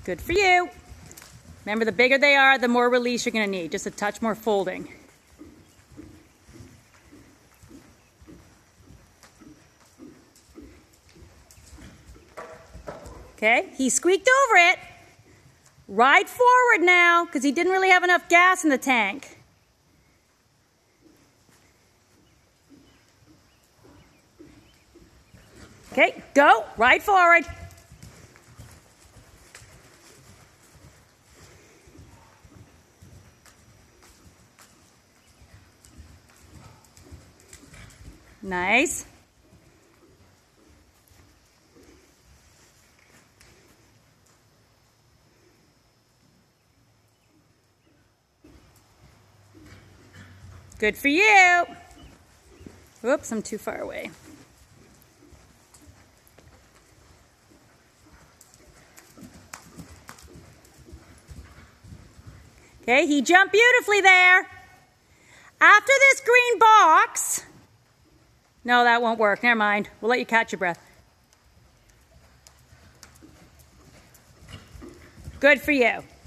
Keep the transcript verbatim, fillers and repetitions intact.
Good for you. Remember, the bigger they are, the more release you're going to need. Just a touch more folding. Okay, he squeaked over it. Ride forward now, because he didn't really have enough gas in the tank. Okay, go, ride forward. Nice. Good for you. Whoops, I'm too far away. Okay, he jumped beautifully there. After this green box, no, that won't work. Never mind. We'll let you catch your breath. Good for you.